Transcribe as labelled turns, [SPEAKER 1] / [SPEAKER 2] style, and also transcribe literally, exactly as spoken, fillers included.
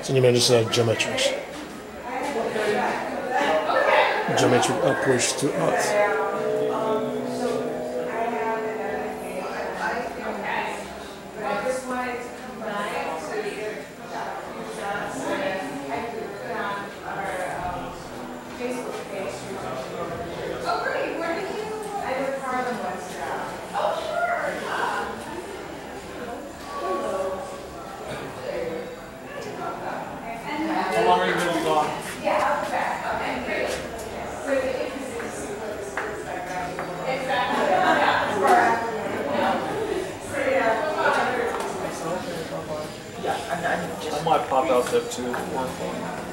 [SPEAKER 1] So you manage uh, geometrics. Geometric approach to art.
[SPEAKER 2] How long are you going to be gone? I might pop out there too.